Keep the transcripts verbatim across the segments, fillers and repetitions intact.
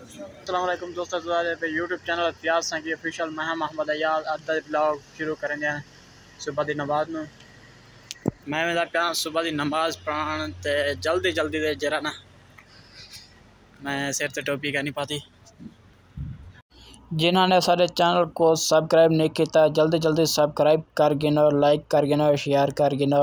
अस्सलाम वालेकुम दोस्तों, पे यूट्यूब चैनल अतियाज सा की ऑफिशियल मैं मोहम्मद अयाज अद्दा ब्लॉग शुरू करेंगे सुबह की नमाज में। मैं मेरा प्यार सुबह की नमाज पढ़ान ते जल्दी जल्दी दे जरा ना मैं सिर ते टोपी का नहीं पाती। जिन्होंने सारे चैनल को सब्सक्राइब नहीं किया जल्दी जल्दी सब्सक्राइब कर गिनो, लाइक कर गिनो, शेयर कर गिनो।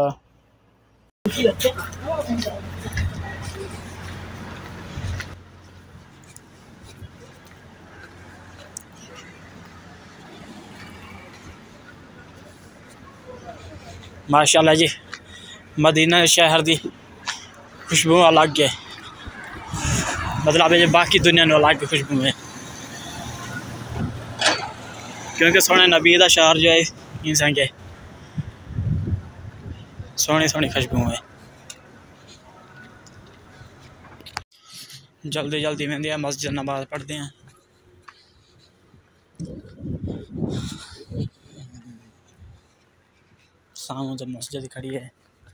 माशाल्लाह जी, मदीना शहर की खुशबू अलग है, मतलब है बाकी दुनिया में अलग खुशबू है, क्योंकि सोने नबी का शहर जो है इंसान के सोहनी सोहनी खुशबू है। जल्दी जल्दी में दिया मस्जिद नमाज पढ़ते हैं। सामने जब मस्जिद खड़ी है।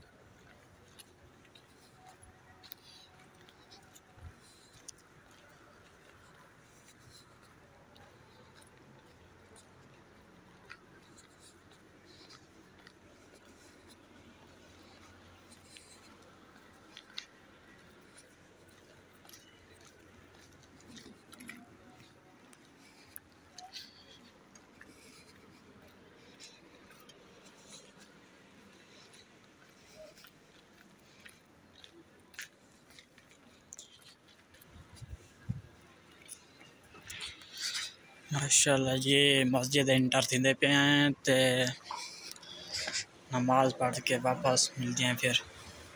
माशाल्लाह जी, मस्जिद इंटर थींदे पे हैं ते नमाज पढ़ के वापस मिलते हैं फिर।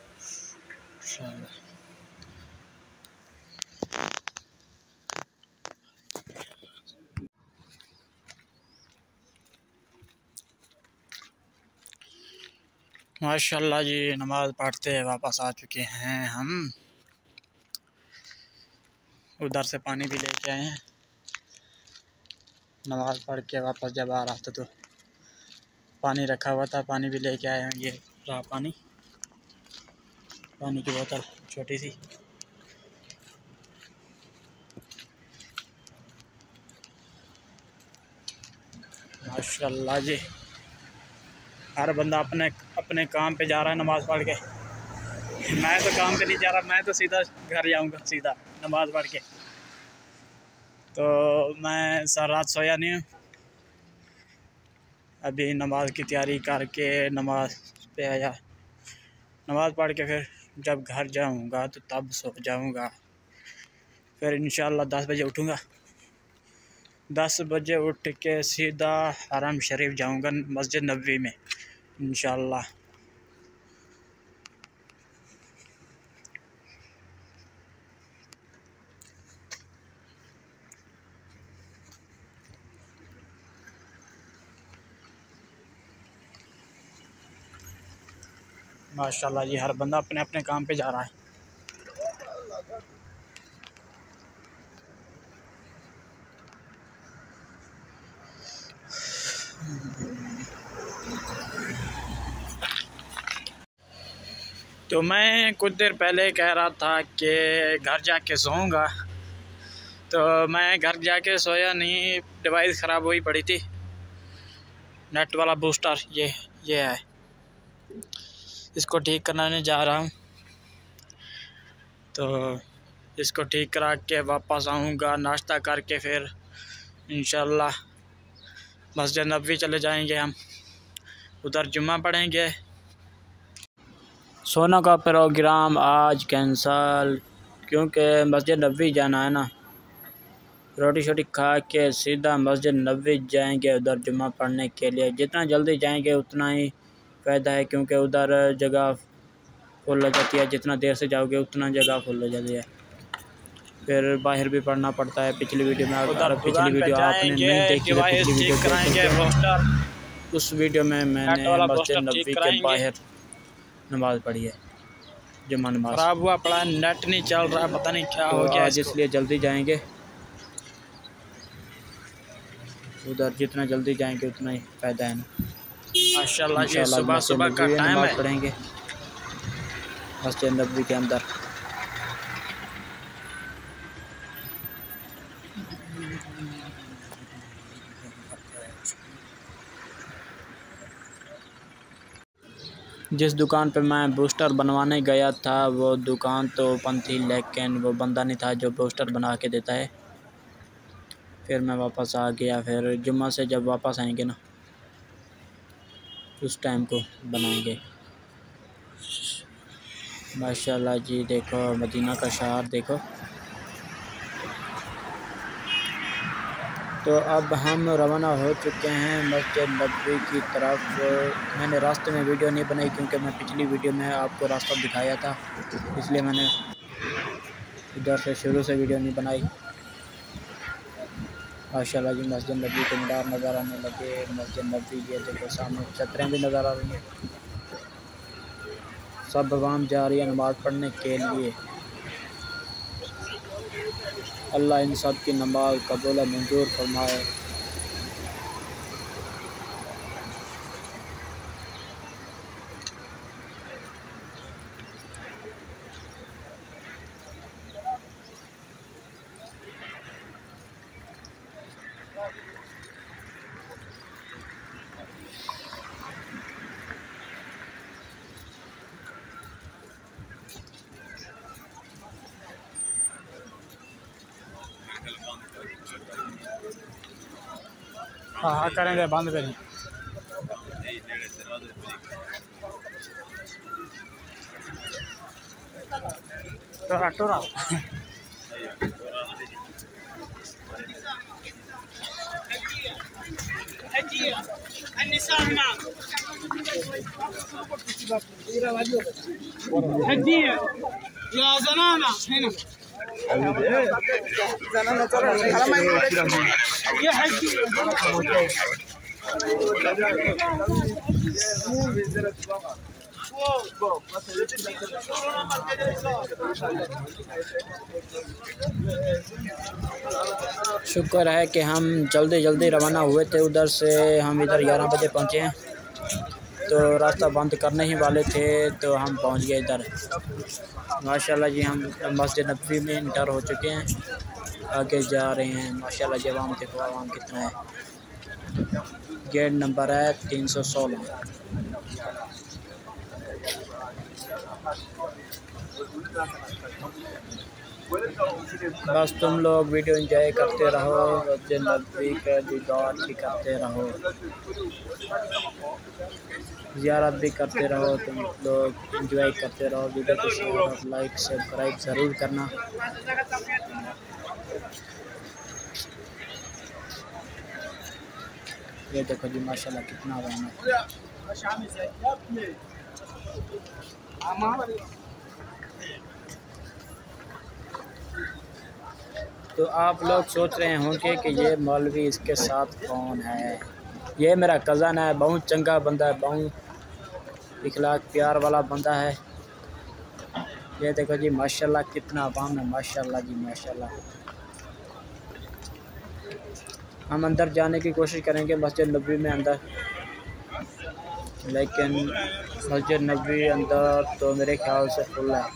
माशाल्लाह जी, नमाज पढ़ते वापस आ चुके हैं हम। उधर से पानी भी लेके आए हैं। नमाज पढ़ के वापस जब आ रहा था तो पानी रखा हुआ था, पानी भी लेके आए हैं। ये रहा पानी, पानी की बोतल छोटी सी। माशाल्लाह जी, हर बंदा अपने अपने काम पे जा रहा है नमाज पढ़ के। मैं तो काम पे नहीं जा रहा, मैं तो सीधा घर जाऊंगा सीधा नमाज पढ़ के। तो मैं सारी रात सोया नहीं हूँ, अभी नमाज की तैयारी करके नमाज पे आया। नमाज पढ़ के फिर जब घर जाऊंगा तो तब सो जाऊंगा। फिर इंशाल्लाह दस बजे उठूंगा। दस बजे उठ के सीधा हरम शरीफ जाऊंगा, मस्जिद नबवी में इंशाल्लाह। माशाल्लाह जी, हर बंदा अपने अपने काम पे जा रहा है। तो मैं कुछ देर पहले कह रहा था कि घर जाके सोऊंगा, तो मैं घर जाके सोया नहीं, डिवाइस ख़राब हुई पड़ी थी। नेट वाला बूस्टर ये ये है, इसको ठीक कराने जा रहा हूँ। तो इसको ठीक करा के वापस आऊँगा, नाश्ता करके फिर इंशाल्लाह मस्जिद नबवी चले जाएंगे हम, उधर जुम्मा पढ़ेंगे। सोना का प्रोग्राम आज कैंसल, क्योंकि मस्जिद नबवी जाना है ना। रोटी शोटी खा के सीधा मस्जिद नबवी जाएंगे उधर जुम्मा पढ़ने के लिए। जितना जल्दी जाएंगे उतना ही फ़ायदा है, क्योंकि उधर जगह फुल हो जाती है। जितना देर से जाओगे उतना जगह फुल हो जाती है, फिर बाहर भी पढ़ना पड़ता है। पिछली वीडियो में अगर पिछली वीडियो आपने नहीं देखी तो पिछली वीडियो देखेंगे। उस वीडियो में मैंने मस्जिद नबवी के बाहर नमाज़ पढ़ी है, जुम्मा नमाज। ख़राब हुआ पड़ा, नेट नहीं चल रहा, पता नहीं क्या हो गया आज, इसलिए जल्दी जाएंगे उधर। जितना जल्दी जाएंगे उतना ही फ़ायदा है ना। माशाल्लाह जी, सुबह सुबह का टाइम है, पढ़ेंगे मस्जिद नबवी के अंदर। जिस दुकान पे मैं बूस्टर बनवाने गया था वो दुकान तो ओपन थी, लेकिन वो बंदा नहीं था जो बूस्टर बना के देता है। फिर मैं वापस आ गया। फिर जुम्मा से जब वापस आएंगे ना उस टाइम को बनाएंगे। माशाल्लाह जी, देखो मदीना का शहर देखो। तो अब हम रवाना हो चुके हैं मस्जिद नबवी की तरफ। मैंने रास्ते में वीडियो नहीं बनाई क्योंकि मैं पिछली वीडियो में आपको रास्ता दिखाया था, इसलिए मैंने इधर से शुरू से वीडियो नहीं बनाई। माशाल्लाह जी, मस्जिद नबवी के मीनार नज़र आने लगे। मस्जिद नबवी ये देखो सामने छतरें भी नज़र आ रही हैं। सब आवाम जा रही है नमाज़ पढ़ने के लिए। अल्लाह इन सब की नमाज कबूल मंजूर फरमाए। हाँ हाँ करेंगे, बंद करें। टोरा टोरा هدية يا زنانة هنا زنانة ترى يا حجي शुक्र है कि हम जल्दी जल्दी रवाना हुए थे उधर से। हम इधर ग्यारह बजे पहुँचे हैं, तो रास्ता बंद करने ही वाले थे तो हम पहुँच गए इधर। माशाल्लाह जी, हम मस्जिद नबवी में इंटर हो चुके हैं, आगे जा रहे हैं। माशाल्लाह जी, आवाम देखो आवाम कितना है। गेट नंबर है तीन सौ सोलह। बस तुम लोग वीडियो एंजॉय करते रहो, मस्जिद नबवी का दीदार भी करते रहो, ज़ियारत भी करते रहो। तुम लोग एंजॉय करते रहो। वीडियो को शेयर और लाइक सब्सक्राइब ज़रूर करना। ये देखो जी, माशाल्लाह कितना आवाम है। तो आप लोग सोच रहे होंगे कि ये मौलवी इसके साथ कौन है। ये मेरा कज़न है, बहुत चंगा बंदा है, बहुत इखलाक प्यार वाला बंदा है। ये देखो जी, माशाल्लाह कितना आवाम है। माशाल्लाह जी माशाल्लाह। हम अंदर जाने की कोशिश करेंगे मस्जिद नबवी में अंदर, लेकिन मस्जिद नबवी अंदर तो मेरे ख्याल से फुल है।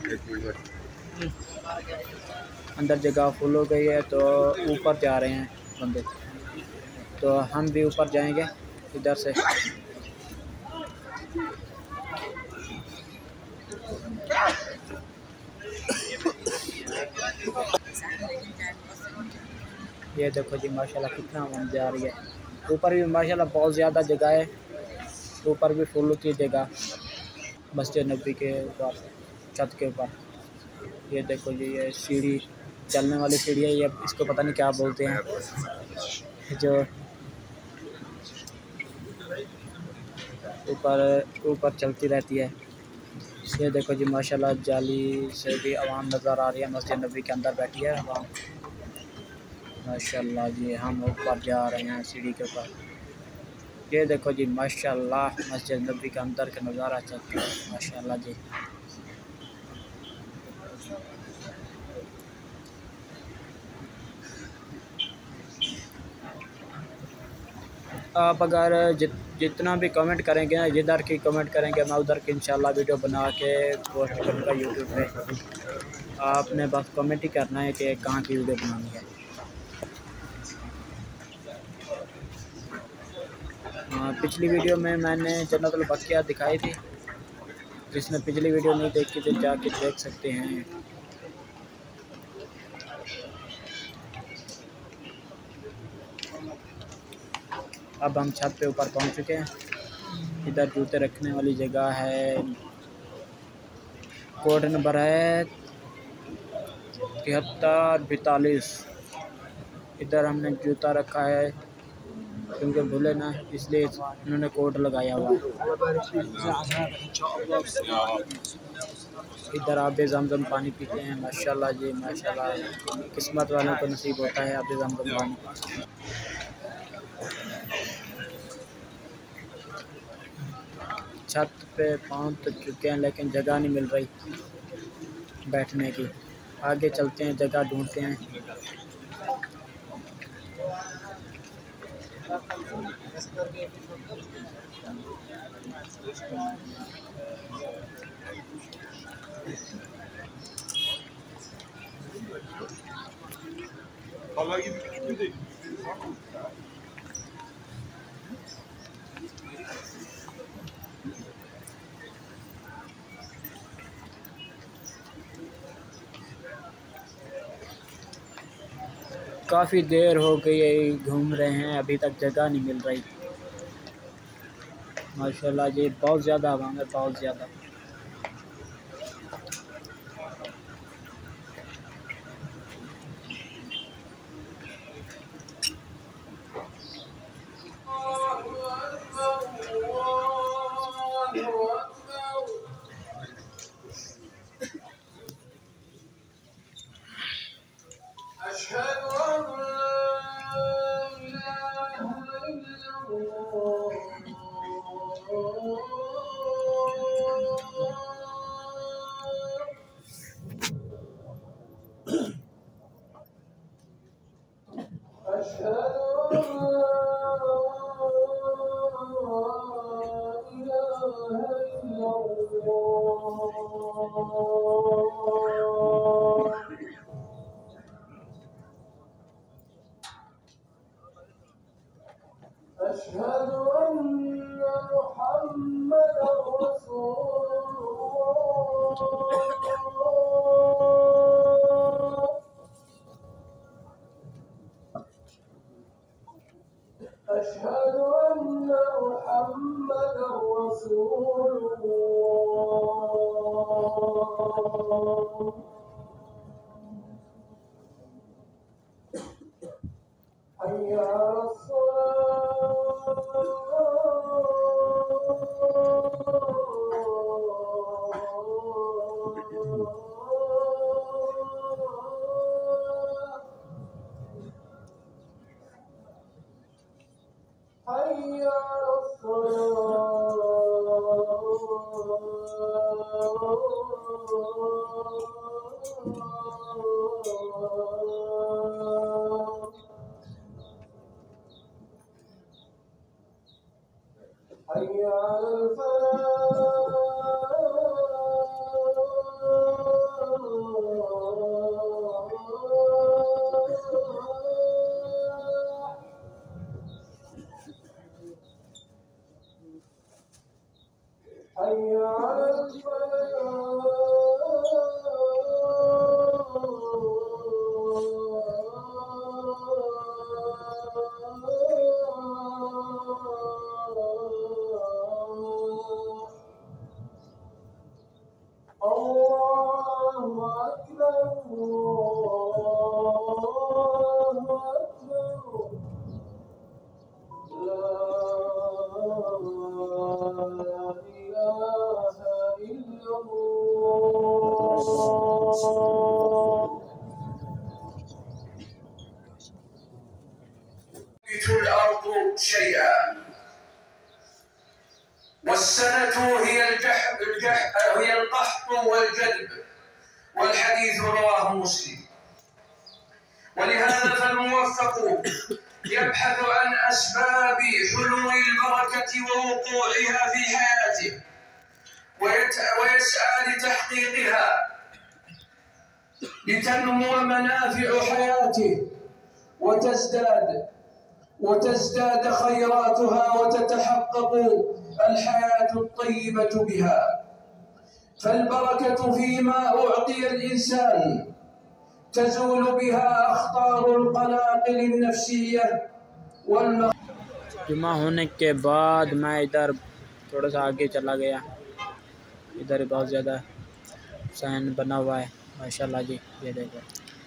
अंदर जगह फुल हो गई है तो ऊपर जा रहे हैं बंदे, तो हम भी ऊपर जाएंगे इधर से। ये देखो जी, माशाल्लाह कितना आवाम जा रही है। ऊपर भी माशाल्लाह बहुत ज़्यादा जगह है, ऊपर भी फुल होती है जगह मस्जिद नबवी के ऊपर, छत के ऊपर। ये देखो जी, ये सीढ़ी चलने वाली सीढ़ी है, ये इसको पता नहीं क्या बोलते हैं, जो ऊपर ऊपर चलती रहती है। ये देखो जी, माशाल्लाह जाली से भी आवाम नज़र आ रही है। मस्जिद नबवी के अंदर बैठी है आवाम। माशाल्लाह जी, हम ऊपर जा रहे हैं सीढ़ी के ऊपर। ये देखो जी, माशाल्लाह मस्जिद नबवी के अंदर का नज़ारा चेक करो। माशाल्लाह जी, आप अगर जित जितना भी कमेंट करेंगे ना, जिधर की कमेंट करेंगे मैं उधर की इंशाल्लाह वीडियो बना के पोस्ट करूँगा यूट्यूब पे। आपने बस कमेंट ही करना है कि कहाँ की वीडियो बनानी है। हाँ, पिछली वीडियो में मैंने जन्नतुल बकिया दिखाई थी, जिसने पिछली वीडियो नहीं देखी तो जाके देख सकते हैं। अब हम छत पे ऊपर पहुंच चुके हैं। इधर जूते रखने वाली जगह है, कोड नंबर है तिहत्तर बैतालीस। इधर हमने जूता रखा है क्योंकि भूले ना, इसलिए उन्होंने कोड लगाया हुआ है। इधर आबे ज़मज़म पानी पीते हैं। माशाल्लाह जी माशाल्लाह, किस्मत वालों को नसीब होता है आबे ज़मज़म पानी। छत पे पहुंच चुके हैं लेकिन जगह नहीं मिल रही बैठने की। आगे चलते हैं, जगह ढूंढते हैं। काफ़ी देर हो गई घूम रहे हैं, अभी तक जगह नहीं मिल रही। माशाल्लाह जी बहुत ज़्यादा हवा है, बहुत ज़्यादा। أشهد أن محمدا رسول الله. أشهد أن محمدا رسول الله. حي على حي على الصلاة. حي على الفلاح. حي على الفلاح. الله أكبر الله أكبر. لا إله إلا الله. الأرض شيئا، والسنة هي الجحب الجحب هي القحط والجدب، والحديث رواه مسلم. ولهذا فالموفق يبحث عن أسباب حلول البركة ووقوعها في حياته، ويسعى لتحقيقها لتنمو منافع حياته وتزداد. وتزداد خيراتها وتتحقق الحياة الطيبة بها. فالبركة فيما أعطي الإنسان تزول بها أخطار القلاقل النفسية والمخ जुमा होने के बाद मैं इधर थोड़ा सा आगे चला गया। इधर बहुत ज़्यादा सहन बना हुआ है माशाल्लाह जी। ये देखो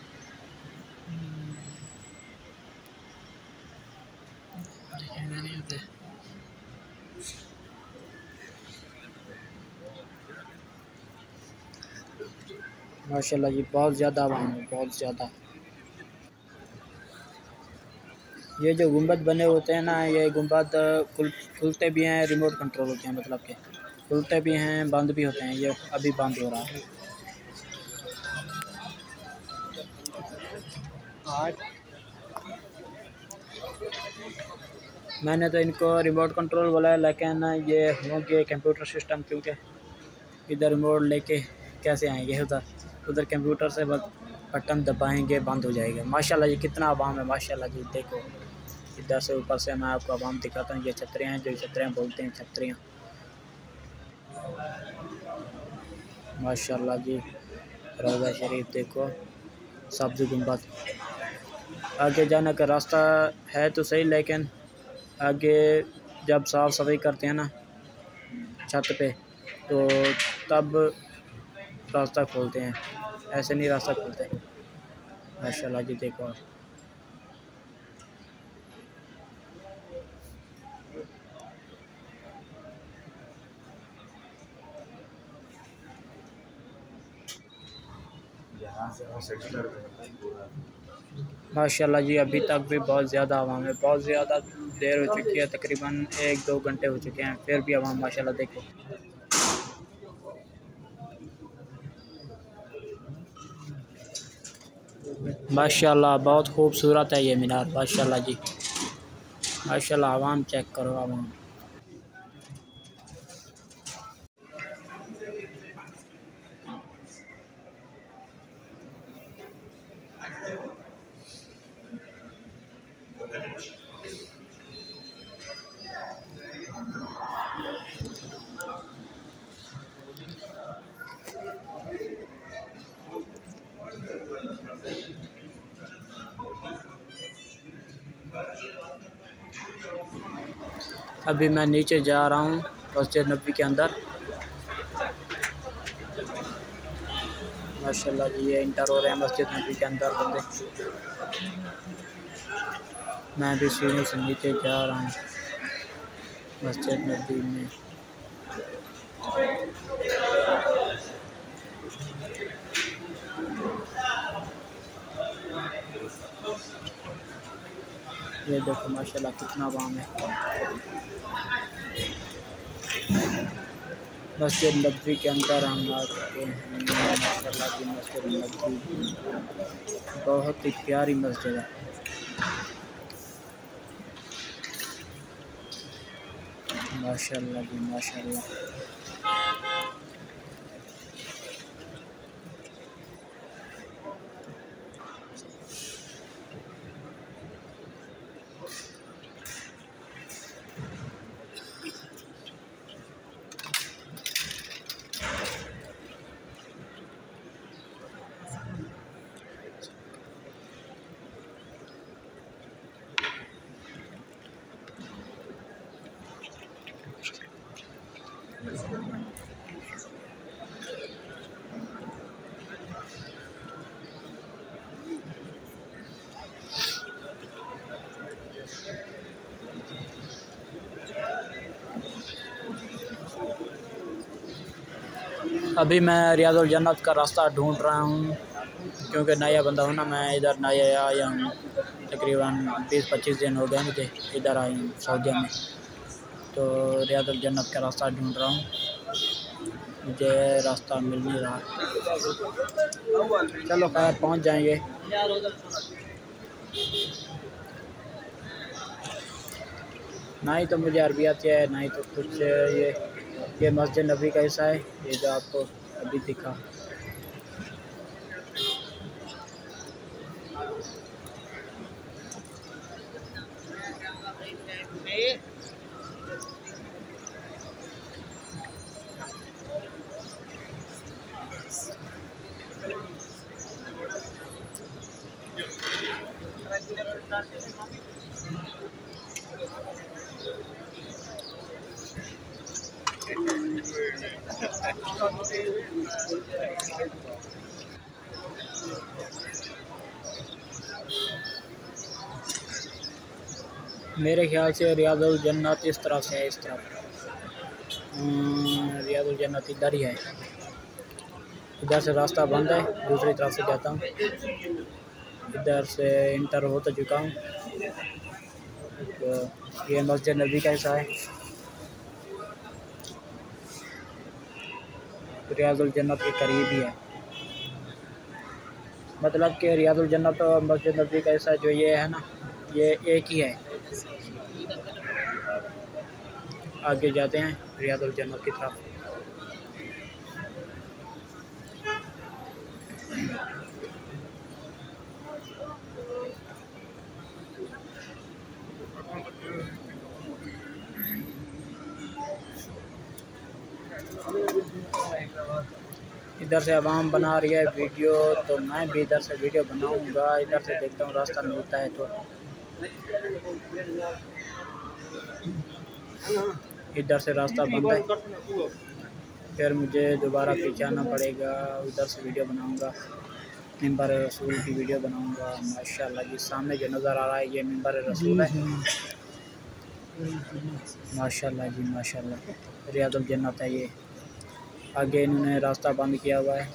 माशाल्लाह जी, बहुत ज़्यादा आवाम है, बहुत ज़्यादा। ये जो गुंबद बने होते हैं ना, ये गुंबद खुल खुलते भी हैं, रिमोट कंट्रोल होते हैं, मतलब के खुलते भी हैं, बंद भी होते हैं। ये अभी बंद हो रहा है। आज मैंने तो इनको रिमोट कंट्रोल बोला है, लेकिन ये होंगे कंप्यूटर सिस्टम, क्योंकि इधर रिमोट लेके कैसे आएंगे उधर उधर कंप्यूटर से बस बटन दबाएंगे, बंद हो जाएगा। माशाल्लाह जी, कितना आवाम है माशाल्लाह जी। देखो इधर से ऊपर से मैं आपको आवाम दिखाता हूँ। ये छतरियाँ हैं, जो छतरियाँ बोलते हैं, छतरियाँ माशाल्लाह जी। रोज़ा शरीफ देखो, सब्ज़ गुंबद। आगे जाने का रास्ता है तो सही, लेकिन आगे जब साफ़ सफाई करते हैं ना छत पे, तो तब रास्ता खोलते हैं, ऐसे नहीं रास्ता खोलते। माशाल्लाह जी देखो। माशाल्लाह जी, अभी तक भी बहुत ज़्यादा आवाम है, बहुत ज़्यादा देर हो चुकी है, तकरीबन एक दो घंटे हो चुके हैं, फिर भी आवाम माशाल्लाह देखो। माशाल्लाह बहुत खूबसूरत है ये मीनार माशाल्लाह जी। माशाल्लाह आवाम चेक करो, आवाम। अभी मैं नीचे जा रहा हूँ मस्जिद नबी के अंदर। माशाल्लाह जी, ये इंटर हो रहे हैं मस्जिद नबी के अंदर बंदे। मैं भी सीढ़ी से नीचे जा रहा हूँ मस्जिद नबी में। ये देखो माशाल्लाह कितना आवाम है। मस्जिद नबी के अंदर हम आ चुके हैं माशाल्लाह जी। मस्जिद नबी बहुत ही प्यारी मस्जिद है। माशाल्लाह जी माशाल्लाह। अभी मैं रियाजुल जन्नत का रास्ता ढूंढ रहा हूँ, क्योंकि नया बंदा हूँ ना, मैं इधर नया आया हूँ। तकरीबन बीस पच्चीस दिन हो गए मुझे इधर आए हूँ सऊदी में, तो रियाजुल जन्नत का रास्ता ढूंढ रहा हूँ। मुझे रास्ता मिल नहीं रहा। चलो खैर पहुँच जाएंगे। ना ही तो मुझे अरबी आती है, ना ही तो कुछ। ये ये मस्जिद नबी का हिस्सा है, ये जो आपको अभी दिखा। मेरे ख्याल से रियादुल जन्नत इस तरफ से है, इस तरफ रियादुल जन्नत इधर ही है। इधर से रास्ता बंद है, दूसरी तरफ से जाता हूँ। इधर से इंटर हो तो चुका हूँ। तो ये मस्जिद नबी का हिस्सा है। रियादुल जन्नत के करीब ही है, मतलब कि रियादुल जन्नत और मस्जिद नबी का हिस्सा जो ये है ना, ये एक ही है। आगे जाते हैं रियादुल जन्नत की तरफ। इधर से आवाम बना रही है वीडियो, तो मैं भी इधर से वीडियो बनाऊंगा। इधर से देखता हूँ रास्ता मिलता है तो। इधर से रास्ता बंद है, फिर मुझे दोबारा पीछे आना पड़ेगा। उधर से वीडियो बनाऊंगा, मिंबर रसूल की वीडियो बनाऊंगा। माशाल्लाह जी, सामने जो नज़र आ रहा है ये मिंबर रसूल है। माशाल्लाह जी माशाल्लाह, रियादुल जन्नत है ये। आगे इन्होंने रास्ता बंद किया हुआ है।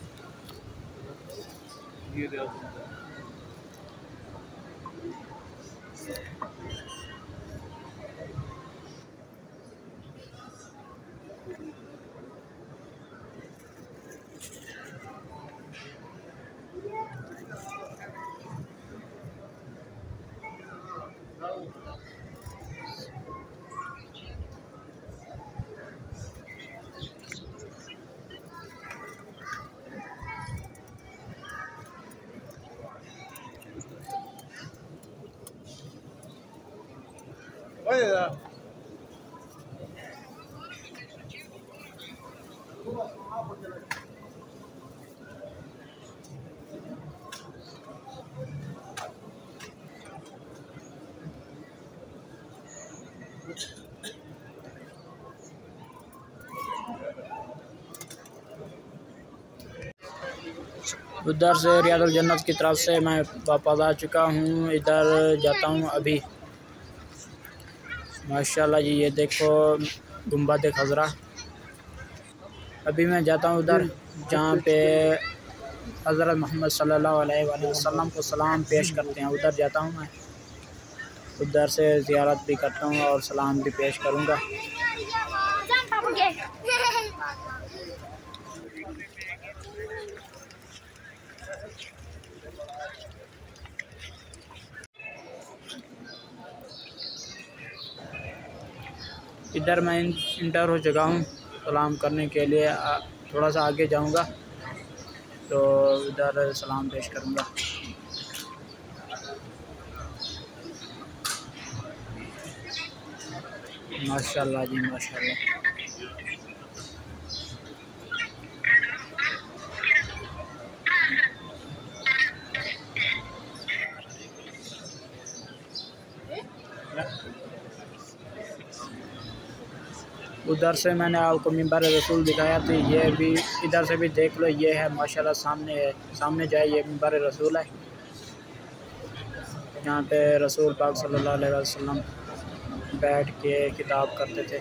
उधर से रियादुल जन्नत की तरफ से मैं वापस आ चुका हूँ। इधर जाता हूँ अभी। माशाल्लाह जी, ये देखो गुंबद खज़रा। अभी मैं जाता हूँ उधर जहाँ पे हज़रत मोहम्मद सल्लल्लाहु अलैहि वसल्लम को सलाम पेश करते हैं। उधर जाता हूँ मैं, उधर से ज़ियारत भी करता हूँ और सलाम भी पेश करूँगा। इधर मैं इंटर हो चुका हूँ। सलाम करने के लिए थोड़ा सा आगे जाऊँगा तो उधर सलाम पेश करूँगा। माशाल्लाह जी माशाल्लाह। उधर से मैंने आपको मिंबर रसूल दिखाया, तो ये भी इधर से भी देख लो। ये है माशाल्लाह, सामने है, सामने जाए ये मिंबर रसूल है। यहाँ पे रसूल पाक सल्लल्लाहु अलैहि वसल्लम बैठ के किताब करते थे।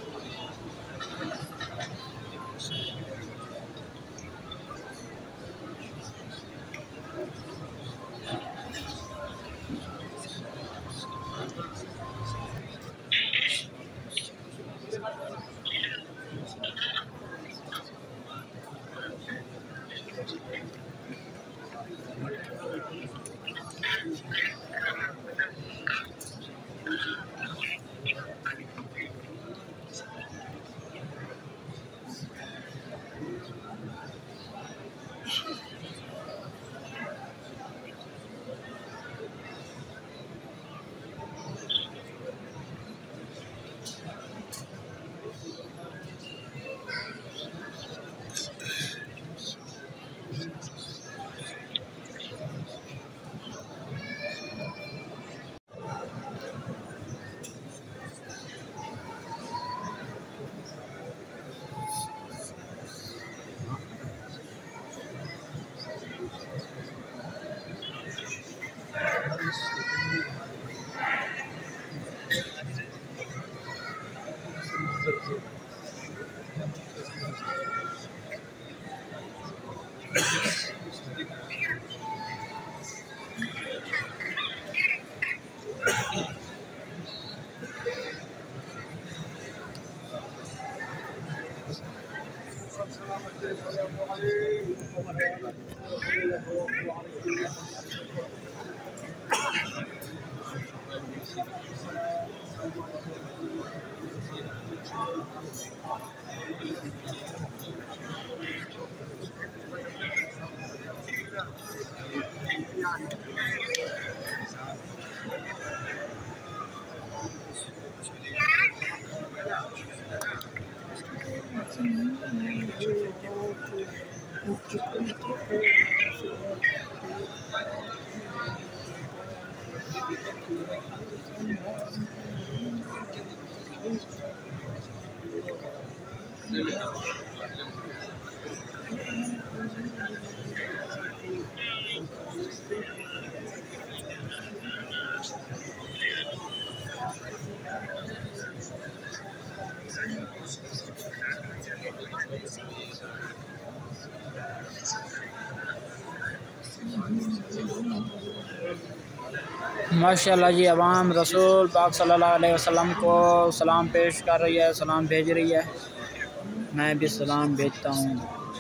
माशाअल्लाह जी, अवाम रसूल पाक सल्लल्लाहु अलैहि वसल्लम को सलाम पेश कर रही है, सलाम भेज रही है। मैं भी सलाम भेजता हूँ।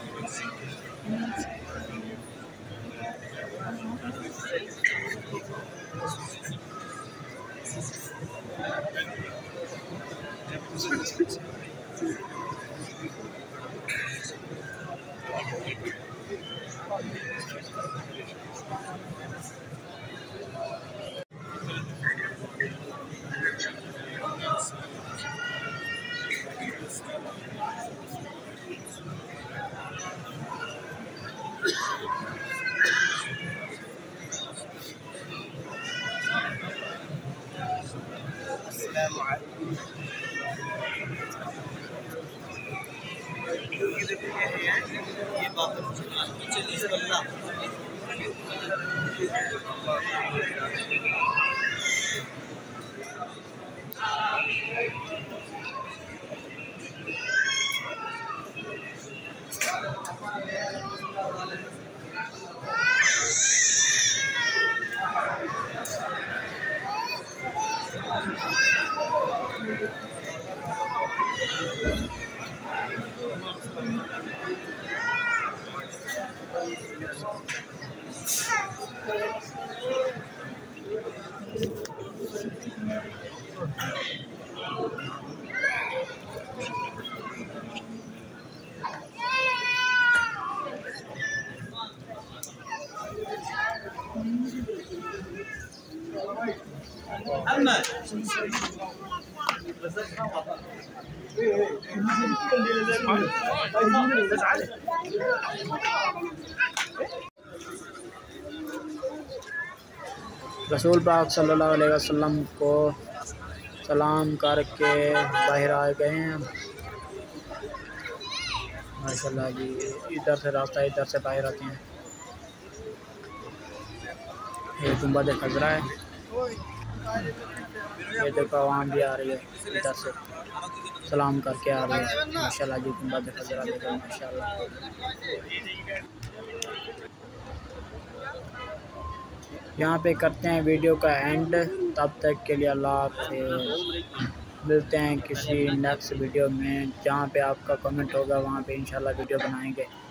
रसूल पाक सल्लल्लाहु अलैहि वसल्लम को सलाम करके बाहर आ गए हैं माशाल्लाह जी। इधर से रास्ता, इधर से बाहर आते हैं। ये गुंबद खजरा है, ये देखो आवाम भी आ रही है, इधर से सलाम करके आ रही है माशाल्लाह जी। गुंबद खजरा देखो माशाल्लाह। यहाँ पे करते हैं वीडियो का एंड। तब तक के लिए अल्लाह हाफ़िज़। मिलते हैं किसी नेक्स्ट वीडियो में, जहाँ पे आपका कमेंट होगा वहाँ पे इंशाल्लाह वीडियो बनाएंगे।